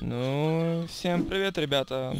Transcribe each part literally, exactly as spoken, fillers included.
Ну, всем привет, ребята.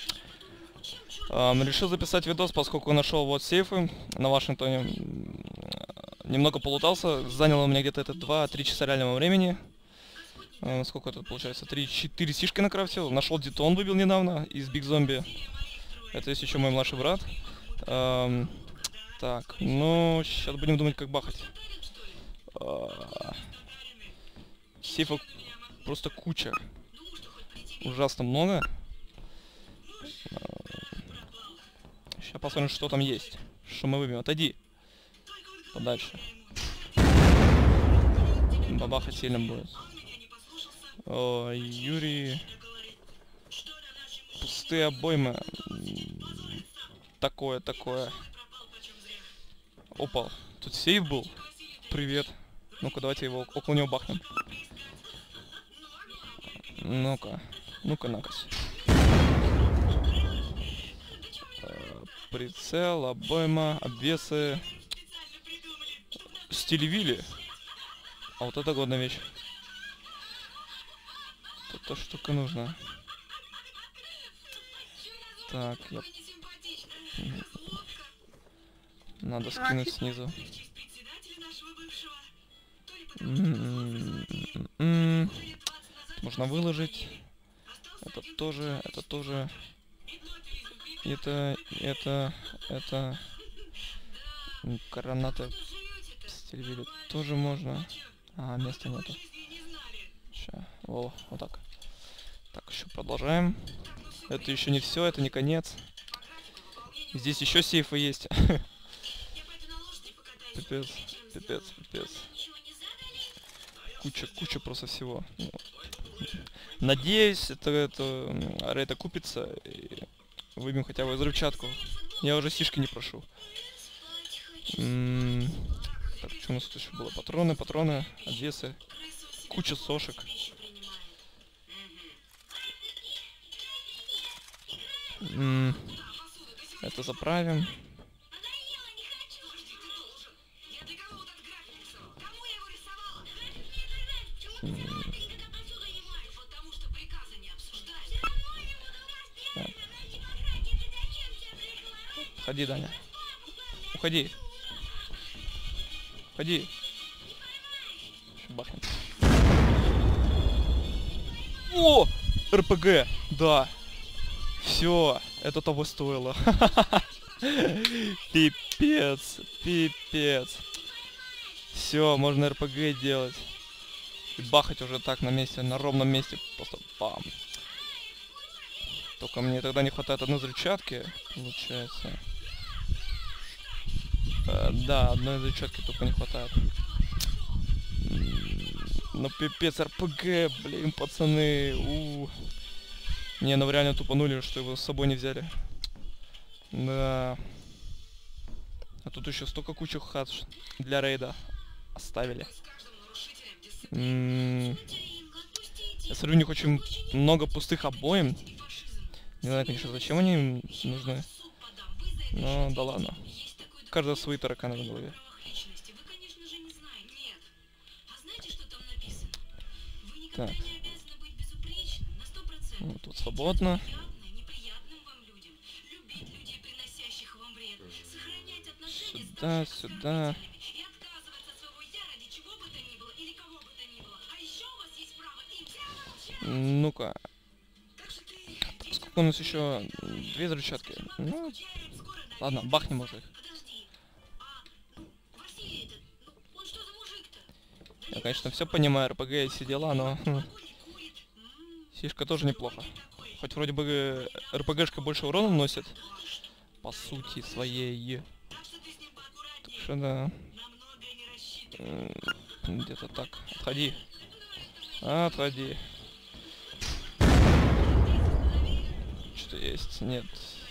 Эм, решил записать видос, поскольку нашел вот сейфы на Вашингтоне. М, Немного полутался, заняло у меня где-то это два-три часа реального времени. Э, сколько тут получается? три-четыре сишки накрафтил. Нашел детон, выбил недавно из Биг Зомби. Это есть еще мой младший брат. Эм, так, ну, сейчас будем думать, как бахать. А, Сейфов просто куча. Ужасно много. Сейчас посмотрим, что там есть. Что мы выбьем. Отойди. Подальше. Бабаха сильно будет. О, Юрий. Пустые обоймы. Такое, такое. Опа. Тут сейф был. Привет. Ну-ка, давайте его около него бахнем. Ну-ка. Ну-ка, накось. Прицел, обойма, обвесы. Стилевили. А вот это годная вещь. Эта штука нужна. Так, я... Надо скинуть снизу. М-м-м. Можно выложить. Это тоже, это тоже. Это, это, это. Гранаты стилевили тоже можно. А, места нету. Ща. О, вот так. Так, еще продолжаем. Это еще не все, это не конец. Здесь еще сейфы есть. Пипец, пипец, пипец. Куча, куча просто всего. Надеюсь, это, это рейд окупится и выбьем хотя бы взрывчатку. Я уже сишки не прошу. М-м так, что у нас тут еще было? Патроны, патроны, обвесы. Куча сошек. М-м это заправим. М-м так. Уходи, Даня. Уходи. Уходи. Бахнем. О! РПГ! Да. Все, это того стоило. Пипец, пипец. Все, можно РПГ делать. И бахать уже так на месте, на ровном месте. Просто бам. Только мне тогда не хватает одной взрывчатки, получается. Э, да, одной взрывчатки только не хватает. Ну пипец, РПГ, блин, пацаны. У-у-у. Не, ну вы реально тупанули, что его с собой не взяли. Да. А тут еще столько кучу хат для рейда оставили. М-м-м. Я смотрю, у них очень много пустых обоим. Не знаю, конечно, зачем они нужны. Но да ладно. Каждый свои тараканы в голове. Так. Ну, тут свободно. Сюда, сюда. Ну-ка. Сколько у нас еще? Две взрывчатки. Ну, ладно, бахнем уже их. Я, конечно, все понимаю, РПГ и все дела, но... Сишка тоже неплохо. Хоть вроде бы РПГшка больше урона наносит. По сути своей. Так что да. Где-то так. Отходи. Отходи. Что-то есть? Нет.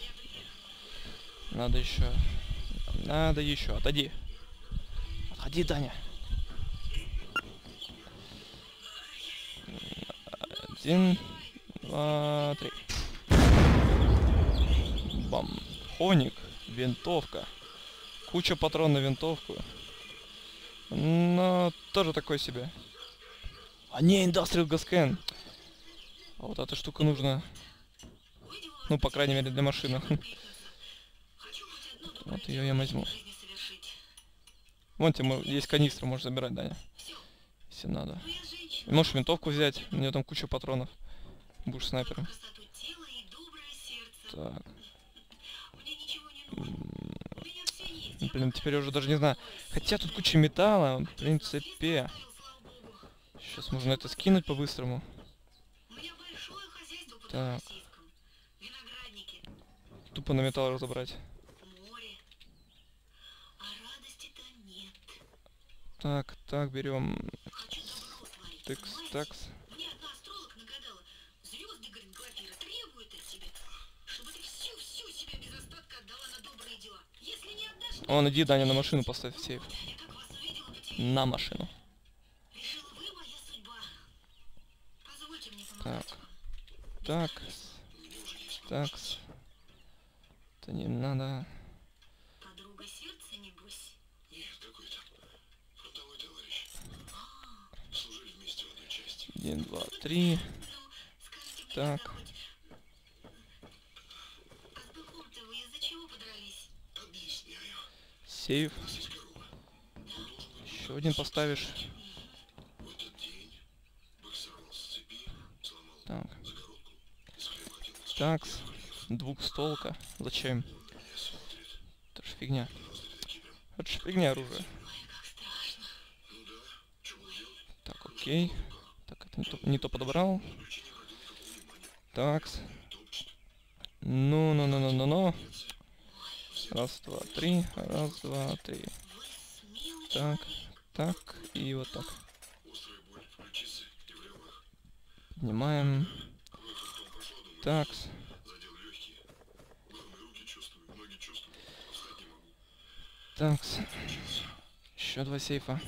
Надо еще. Надо еще. Отойди. Отходи, Даня. Один, два, три. Бам. Хоник. Винтовка. Куча патронов на винтовку. Но тоже такой себе. А не, Industrial Gascan. А вот эта штука нужна. Ну, по крайней мере, для машины. Вот ее я возьму. Вон тебе есть канистра, можешь забирать, Даня. Если надо. И можешь винтовку взять, у нее там куча патронов. Будешь снайпером. Так. Блин, теперь я уже даже не знаю. Хотя тут куча металла, в принципе. Сейчас можно это скинуть по-быстрому. Так. Тупо на металл разобрать. Так, так, берем. Текс, такс. Вон, иди, Даня, на машину поставь в сейф. На машину. Так. Так. Так. Это не надо. Один, два, три. Так. Сейв. Еще один поставишь. Так. Такс. Двухстолка. Зачем? Это ж фигня. Это ж фигня оружие. Так, окей. Так, это не то, не то подобрал. Такс. Ну, ну, ну, ну, ну, ну. Раз, два, три. Раз, два, три. Так, так и вот так. Поднимаем. Такс. Такс. Еще два сейфа.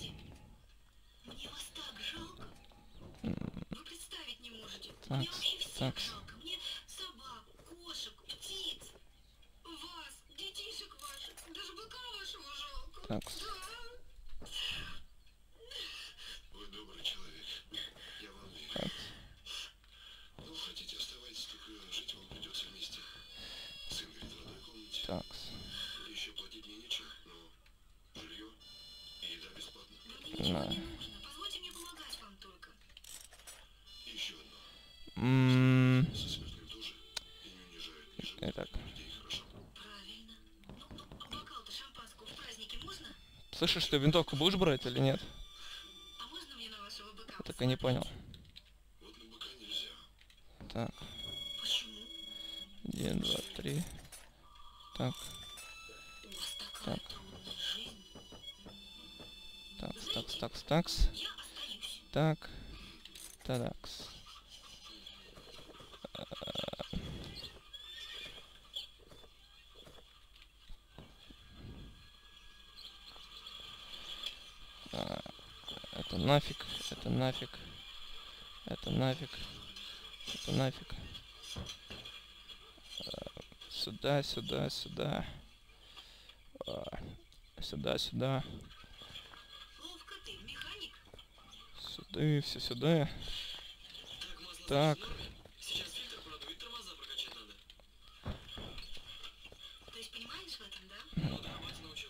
Такс, такс. Такс. Вы добрый человек. Я вам верю. Такс. Ну, хотите, оставайтесь, только жить вам придется вместе. Сын говорит в одной комнате. Такс. Еще платить мне нечем, но жилье и еда бесплатно. На. Позвольте мне помогать вам только. Еще одно. М, Со смертным тоже и не унижают ни жену, Итак. ни детей, хорошо? Правильно. Ну, а бокал-то шампанского в празднике можно? Слышишь, ты винтовку будешь брать или нет? А можно мне на вашего быка? Я так и не понял. Вот на быка нельзя. Так. Почему? Один, два, три. Так, У вас такая так, трудная жизнь. такс, такс, такс, такс. Я остаюсь. Так. Такс. А, Это нафиг, это нафиг, это нафиг, это нафиг. А, Сюда, сюда, сюда. А, Сюда, сюда. Ловко ты, механик. Сюда, все сюда. Так. Сейчас фильтр продует, тормоза прокачать надо. То есть понимаешь в этом, да? Ну да, батя научил.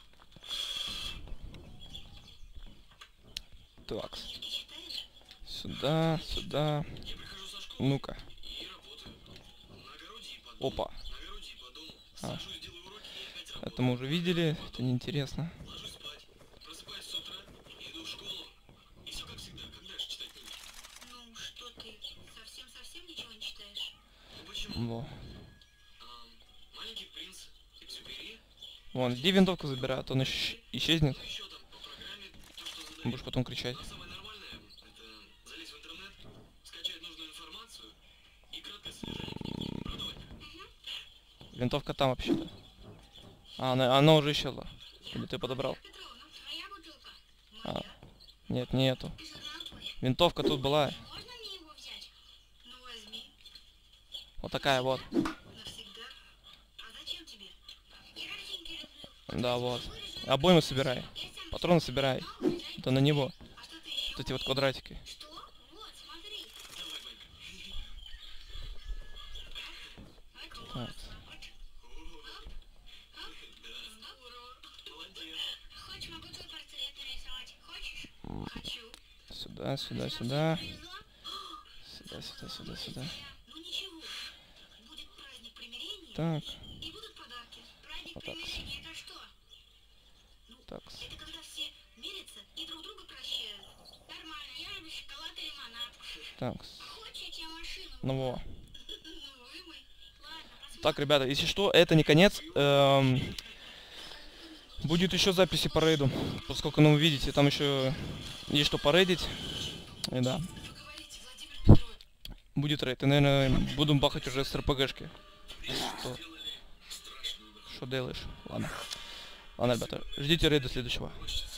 Такс. Книжки читаешь? Сюда, сюда. Я прихожу со школы Ну-ка. и работаю. На огороде и по дому. Опа. На огороде и по дому. А. Сажусь, делаю уроки и опять работаю. Это мы уже видели. Это неинтересно. Ложусь спать. Просыпаюсь с утра, иду в школу. И все как всегда. Когда же читать книги? Ну, что ты, совсем-совсем ничего не читаешь? Ну почему? Во. Ам, Маленький принц, Экзюпери. Вон, иди винтовку забирай, а то он исч- исчезнет. Ну еще там по программе то, что задают. Будешь потом кричать. Но самое нормальное это залезть в интернет, скачать нужную информацию и краткое содержание книги. Правда, Вань? Винтовка там вообще-то. А, она, она уже исчезла. Или ты подобрал? Петровна, твоя бутылка? А, Моя. нет, не эту. Ты журнал твой? Винтовка тут была. Можно мне его взять? Ну, возьми. Вот такая вот. Навсегда. А зачем тебе? Я картинки люблю. Да, вот. Обойму собирай. Патроны собирай. Это на него. А что ты еще? Вот эти вот квадратики. Что? Вот, смотри. Давай, Ванька. Сюда, сюда, сюда. Сюда, сюда, сюда, сюда. Ну ничего, будет праздник примирения, Так, и будут подарки. Праздник Вот так. примирения это что? так. Это когда все мирятся и друг друга прощают. Нормально, я люблю шоколад и лимонад. Так. Хочешь, я тебе машину? Ну во. Ну, вымой. Ладно, посмотрим. Так, ребята, если что, это не конец. Эм, будет еще записи по рейду. Поскольку, ну, вы видите, там еще есть что порейдить. И да. Будет рейд. И, наверное, будем бахать уже с РПГшки. Что? Что делаешь? Ладно. Ладно, ребята, ждите рейда следующего.